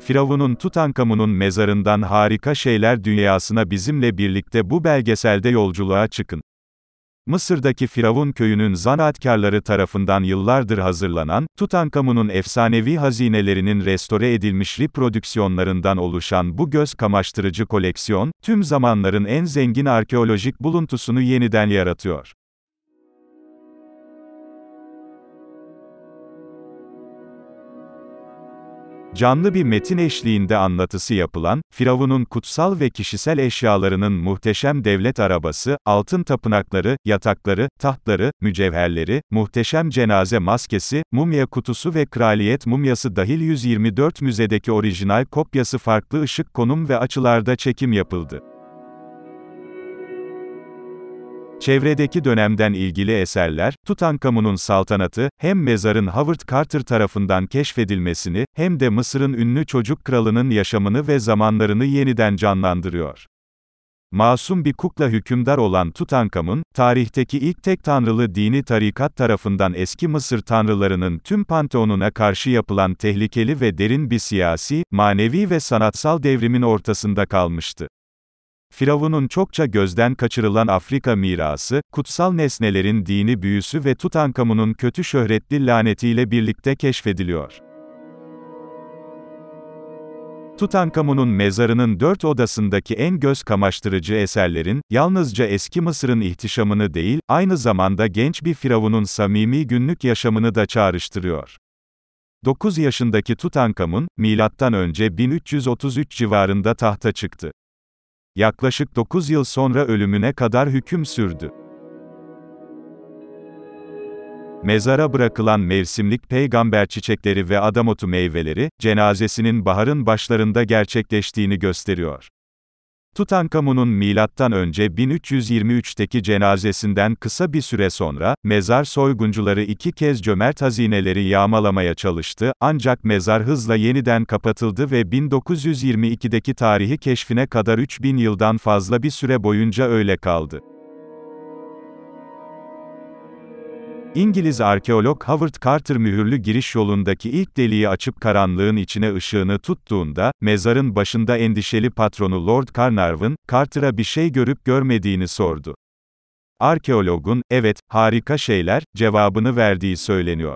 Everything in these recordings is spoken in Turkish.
Firavun'un Tutankamon'un mezarından harika şeyler dünyasına bizimle birlikte bu belgeselde yolculuğa çıkın. Mısır'daki Firavun köyünün zanaatkarları tarafından yıllardır hazırlanan, Tutankamon'un efsanevi hazinelerinin restore edilmiş reprodüksiyonlarından oluşan bu göz kamaştırıcı koleksiyon, tüm zamanların en zengin arkeolojik buluntusunu yeniden yaratıyor. Canlı bir metin eşliğinde anlatısı yapılan, Firavun'un kutsal ve kişisel eşyalarının muhteşem devlet arabası, altın tapınakları, yatakları, tahtları, mücevherleri, muhteşem cenaze maskesi, mumya kutusu ve kraliyet mumyası dahil 124 müzedeki orijinal kopyası farklı ışık konum ve açılarda çekim yapıldı. Çevredeki dönemden ilgili eserler, Tutankamon'un saltanatı, hem mezarın Howard Carter tarafından keşfedilmesini, hem de Mısır'ın ünlü çocuk kralının yaşamını ve zamanlarını yeniden canlandırıyor. Masum bir kukla hükümdar olan Tutankamon, tarihteki ilk tek tanrılı dini tarikat tarafından eski Mısır tanrılarının tüm panteonuna karşı yapılan tehlikeli ve derin bir siyasi, manevi ve sanatsal devrimin ortasında kalmıştı. Firavun'un çokça gözden kaçırılan Afrika mirası, kutsal nesnelerin dini büyüsü ve Tutankamon'un kötü şöhretli lanetiyle birlikte keşfediliyor. Tutankamon'un mezarının 4 odasındaki en göz kamaştırıcı eserlerin, yalnızca eski Mısır'ın ihtişamını değil, aynı zamanda genç bir firavunun samimi günlük yaşamını da çağrıştırıyor. 9 yaşındaki Tutankamon, M.Ö. 1333 civarında tahta çıktı. Yaklaşık 9 yıl sonra ölümüne kadar hüküm sürdü. Mezara bırakılan mevsimlik peygamber çiçekleri ve adamotu meyveleri, cenazesinin baharın başlarında gerçekleştiğini gösteriyor. Tutankamon'un M.Ö. 1323'teki cenazesinden kısa bir süre sonra, mezar soyguncuları 2 kez cömert hazineleri yağmalamaya çalıştı, ancak mezar hızla yeniden kapatıldı ve 1922'deki tarihi keşfine kadar 3000 yıldan fazla bir süre boyunca öyle kaldı. İngiliz arkeolog Howard Carter mühürlü giriş yolundaki ilk deliği açıp karanlığın içine ışığını tuttuğunda, mezarın başında endişeli patronu Lord Carnarvon, Carter'a bir şey görüp görmediğini sordu. Arkeologun, "Evet, harika şeyler," cevabını verdiği söyleniyor.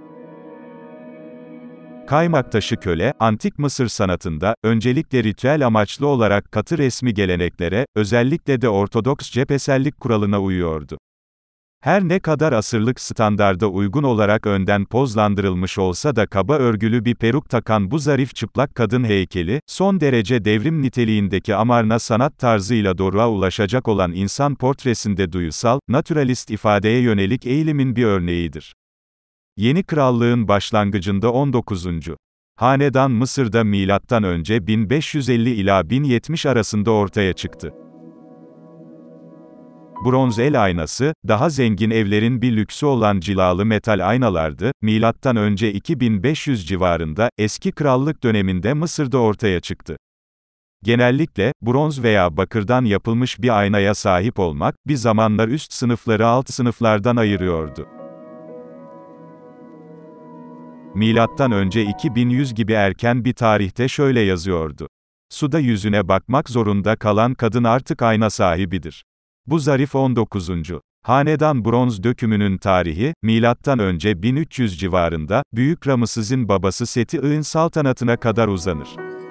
Kaymaktaşı köle, Antik Mısır sanatında, öncelikle ritüel amaçlı olarak katı resmi geleneklere, özellikle de Ortodoks cephesellik kuralına uyuyordu. Her ne kadar asırlık standarda uygun olarak önden pozlandırılmış olsa da kaba örgülü bir peruk takan bu zarif çıplak kadın heykeli, son derece devrim niteliğindeki Amarna sanat tarzıyla doruğa ulaşacak olan insan portresinde duysal, naturalist ifadeye yönelik eğilimin bir örneğidir. Yeni krallığın başlangıcında 19. Hanedan Mısır'da M.Ö. 1550 ila 1070 arasında ortaya çıktı. Bronz el aynası, daha zengin evlerin bir lüksü olan cilalı metal aynalardı, M.Ö. 2500 civarında, eski krallık döneminde Mısır'da ortaya çıktı. Genellikle, bronz veya bakırdan yapılmış bir aynaya sahip olmak, bir zamanlar üst sınıfları alt sınıflardan ayırıyordu. M.Ö. 2100 gibi erken bir tarihte şöyle yazıyordu. Suda yüzüne bakmak zorunda kalan kadın artık ayna sahibidir. Bu zarif 19. Hanedan bronz dökümünün tarihi, M.Ö. 1300 civarında, Büyük Rameses'in babası Seti-I'nin saltanatına kadar uzanır.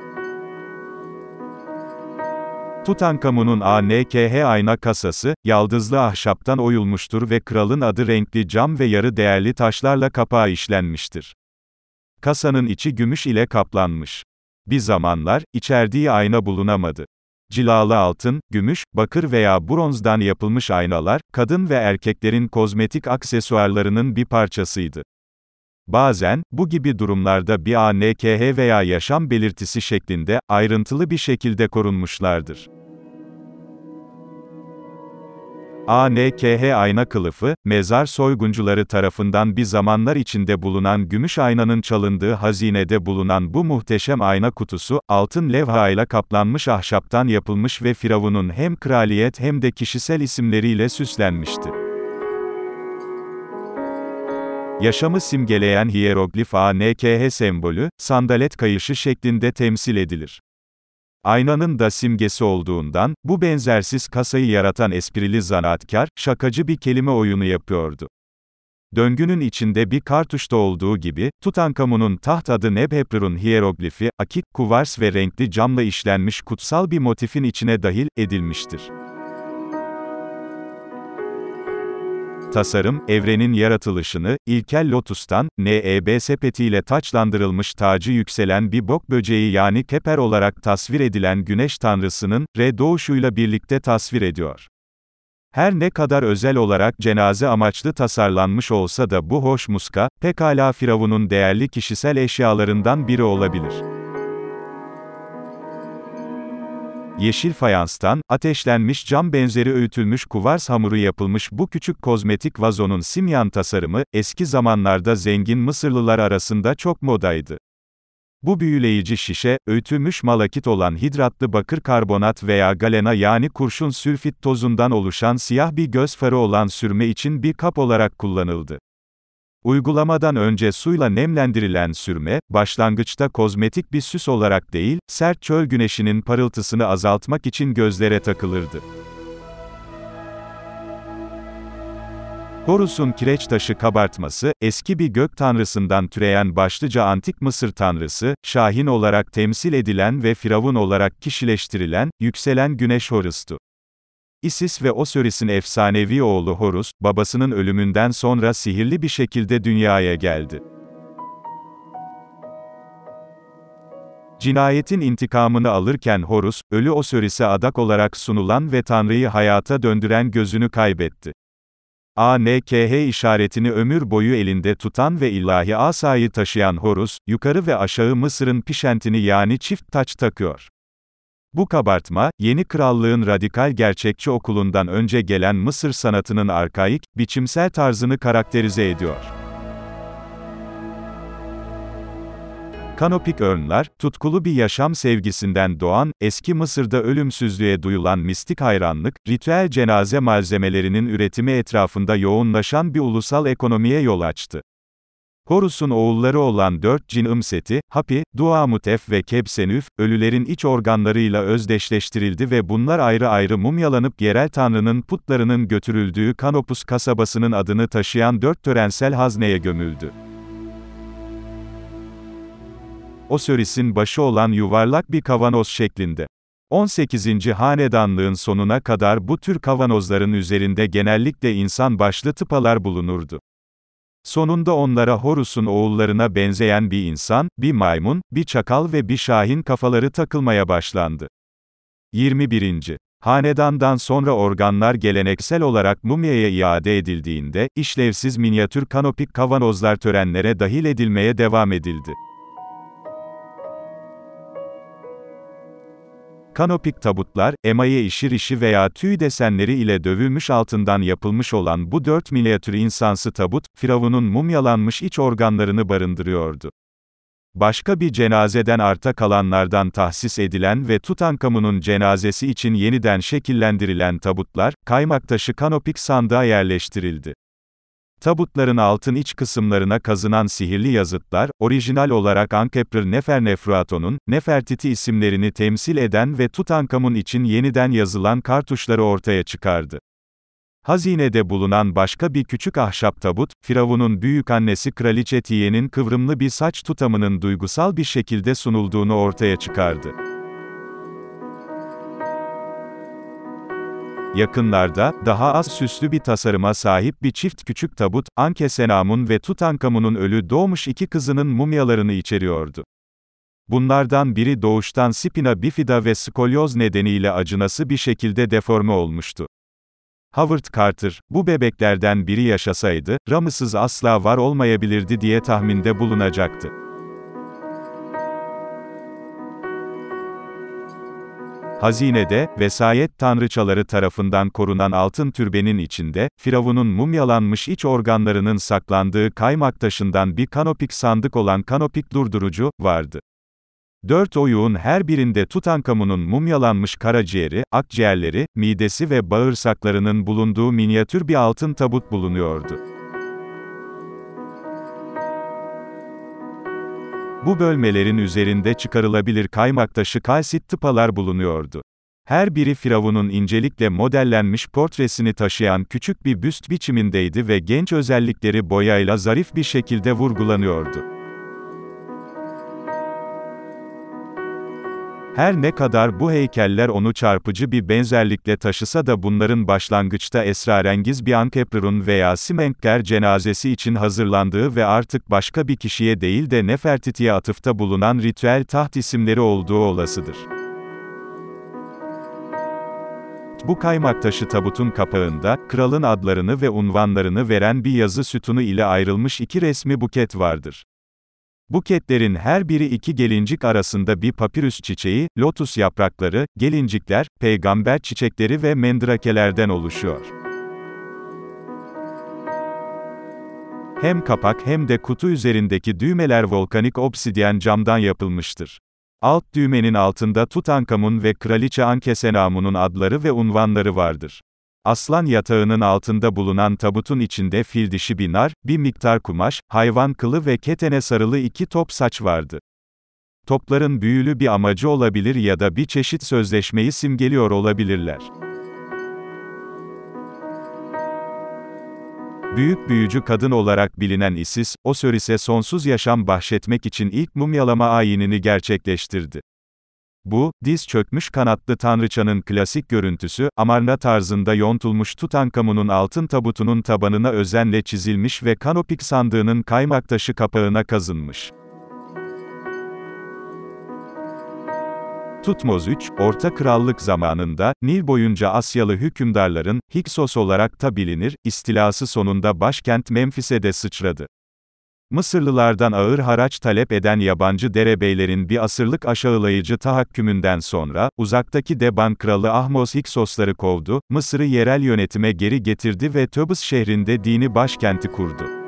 Tutankamon'un ANKH ayna kasası, yaldızlı ahşaptan oyulmuştur ve kralın adı renkli cam ve yarı değerli taşlarla kapağı işlenmiştir. Kasanın içi gümüş ile kaplanmış. Bir zamanlar, içerdiği ayna bulunamadı. Cilalı altın, gümüş, bakır veya bronzdan yapılmış aynalar, kadın ve erkeklerin kozmetik aksesuarlarının bir parçasıydı. Bazen, bu gibi durumlarda bir ANKH veya yaşam belirtisi şeklinde, ayrıntılı bir şekilde korunmuşlardır. ANKH ayna kılıfı, mezar soyguncuları tarafından bir zamanlar içinde bulunan gümüş aynanın çalındığı hazinede bulunan bu muhteşem ayna kutusu, altın levhayla kaplanmış ahşaptan yapılmış ve Firavun'un hem kraliyet hem de kişisel isimleriyle süslenmişti. Yaşamı simgeleyen hiyeroglif ANKH sembolü, sandalet kayışı şeklinde temsil edilir. Aynanın da simgesi olduğundan, bu benzersiz kasayı yaratan esprili zanaatkar, şakacı bir kelime oyunu yapıyordu. Döngünün içinde bir kartuşta olduğu gibi, Tutankamon'un taht adı Nebheprur'un hiyeroglifi, akik, kuvars ve renkli camla işlenmiş kutsal bir motifin içine dahil edilmiştir. Tasarım, evrenin yaratılışını, ilkel lotustan, Neb sepetiyle taçlandırılmış tacı yükselen bir bok böceği yani Keper olarak tasvir edilen güneş tanrısının, doğuşuyla birlikte tasvir ediyor. Her ne kadar özel olarak cenaze amaçlı tasarlanmış olsa da bu hoş muska, pekala Firavun'un değerli kişisel eşyalarından biri olabilir. Yeşil fayanstan, ateşlenmiş cam benzeri öğütülmüş kuvars hamuru yapılmış bu küçük kozmetik vazonun simyan tasarımı, eski zamanlarda zengin Mısırlılar arasında çok modaydı. Bu büyüleyici şişe, öğütülmüş malakit olan hidratlı bakır karbonat veya galena yani kurşun sülfit tozundan oluşan siyah bir göz farı olan sürme için bir kap olarak kullanıldı. Uygulamadan önce suyla nemlendirilen sürme, başlangıçta kozmetik bir süs olarak değil, sert çöl güneşinin parıltısını azaltmak için gözlere takılırdı. Horus'un kireç taşı kabartması, eski bir gök tanrısından türeyen başlıca antik Mısır tanrısı, Şahin olarak temsil edilen ve Firavun olarak kişileştirilen, yükselen güneş Horus'tu. Isis ve Osiris'in efsanevi oğlu Horus, babasının ölümünden sonra sihirli bir şekilde dünyaya geldi. Cinayetin intikamını alırken Horus, ölü Osiris'e adak olarak sunulan ve Tanrı'yı hayata döndüren gözünü kaybetti. ANKH işaretini ömür boyu elinde tutan ve ilahi asayı taşıyan Horus, yukarı ve aşağı Mısır'ın pişentini yani çift taç takıyor. Bu kabartma, yeni krallığın radikal gerçekçi okulundan önce gelen Mısır sanatının arkaik, biçimsel tarzını karakterize ediyor. Kanopik örnler, tutkulu bir yaşam sevgisinden doğan, eski Mısır'da ölümsüzlüğe duyulan mistik hayranlık, ritüel cenaze malzemelerinin üretimi etrafında yoğunlaşan bir ulusal ekonomiye yol açtı. Horus'un oğulları olan 4 cin Imseti, Hapi, Duamutef ve Kebsenüf, ölülerin iç organlarıyla özdeşleştirildi ve bunlar ayrı ayrı mumyalanıp yerel tanrının putlarının götürüldüğü Kanopus kasabasının adını taşıyan 4 törensel hazneye gömüldü. Osiris'in başı olan yuvarlak bir kavanoz şeklinde. 18. hanedanlığın sonuna kadar bu tür kavanozların üzerinde genellikle insan başlı tıpalar bulunurdu. Sonunda onlara Horus'un oğullarına benzeyen bir insan, bir maymun, bir çakal ve bir şahin kafaları takılmaya başlandı. 21. Hanedandan sonra organlar geleneksel olarak mumyaya iade edildiğinde, işlevsiz minyatür kanopik kavanozlar törenlere dahil edilmeye devam edildi. Kanopik tabutlar, emaye işi veya tüy desenleri ile dövülmüş altından yapılmış olan bu 4 minyatür insansı tabut, Firavun'un mumyalanmış iç organlarını barındırıyordu. Başka bir cenazeden arta kalanlardan tahsis edilen ve Tutankamon'un cenazesi için yeniden şekillendirilen tabutlar, kaymaktaşı kanopik sandığa yerleştirildi. Tabutların altın iç kısımlarına kazınan sihirli yazıtlar, orijinal olarak Ankeprur Neferneferuaton'un, Nefertiti isimlerini temsil eden ve Tutankamon için yeniden yazılan kartuşları ortaya çıkardı. Hazinede bulunan başka bir küçük ahşap tabut, Firavun'un büyükannesi Kraliçe Tiye'nin kıvrımlı bir saç tutamının duygusal bir şekilde sunulduğunu ortaya çıkardı. Yakınlarda, daha az süslü bir tasarıma sahip bir çift küçük tabut, Ankesenamun ve Tutankamon'un ölü doğmuş iki kızının mumyalarını içeriyordu. Bunlardan biri doğuştan spina bifida ve skolyoz nedeniyle acınası bir şekilde deforme olmuştu. Howard Carter, bu bebeklerden biri yaşasaydı, Ramesses asla var olmayabilirdi diye tahminde bulunacaktı. Hazinede, vesayet tanrıçaları tarafından korunan altın türbenin içinde, Firavun'un mumyalanmış iç organlarının saklandığı kaymak taşından bir kanopik sandık olan kanopik durdurucu, vardı. 4 oyuğun her birinde Tutankamon'un mumyalanmış karaciğeri, akciğerleri, midesi ve bağırsaklarının bulunduğu minyatür bir altın tabut bulunuyordu. Bu bölmelerin üzerinde çıkarılabilir kaymaktaşı kalsit tıpalar bulunuyordu. Her biri Firavun'un incelikle modellenmiş portresini taşıyan küçük bir büst biçimindeydi ve genç özellikleri boyayla zarif bir şekilde vurgulanıyordu. Her ne kadar bu heykeller onu çarpıcı bir benzerlikle taşısa da bunların başlangıçta esrarengiz bir Ankeprerun veya Simenkler cenazesi için hazırlandığı ve artık başka bir kişiye değil de Nefertiti'ye atıfta bulunan ritüel taht isimleri olduğu olasıdır. Bu kaymaktaşı tabutun kapağında, kralın adlarını ve unvanlarını veren bir yazı sütunu ile ayrılmış iki resmi buket vardır. Buketlerin her biri iki gelincik arasında bir papirüs çiçeği, lotus yaprakları, gelincikler, peygamber çiçekleri ve mendrakelerden oluşuyor. Hem kapak hem de kutu üzerindeki düğmeler volkanik obsidyen camdan yapılmıştır. Alt düğmenin altında Tutankamun ve Kraliçe Ankesenamun'un adları ve unvanları vardır. Aslan yatağının altında bulunan tabutun içinde fil dişi bir nar, bir miktar kumaş, hayvan kılı ve ketene sarılı iki top saç vardı. Topların büyülü bir amacı olabilir ya da bir çeşit sözleşmeyi simgeliyor olabilirler. Büyük büyücü kadın olarak bilinen Isis, Osiris'e sonsuz yaşam bahşetmek için ilk mumyalama ayinini gerçekleştirdi. Bu, diz çökmüş kanatlı tanrıçanın klasik görüntüsü, Amarna tarzında yontulmuş Tutankamun'un altın tabutunun tabanına özenle çizilmiş ve kanopik sandığının kaymaktaşı kapağına kazınmış. Tutmoz III, Orta Krallık zamanında, Nil boyunca Asyalı hükümdarların, Hiksos olarak da bilinir, istilası sonunda başkent Memphis'e de sıçradı. Mısırlılardan ağır haraç talep eden yabancı derebeylerin bir asırlık aşağılayıcı tahakkümünden sonra, uzaktaki Deban kralı Ahmos Hiksosları kovdu, Mısır'ı yerel yönetime geri getirdi ve Töbüs şehrinde dini başkenti kurdu.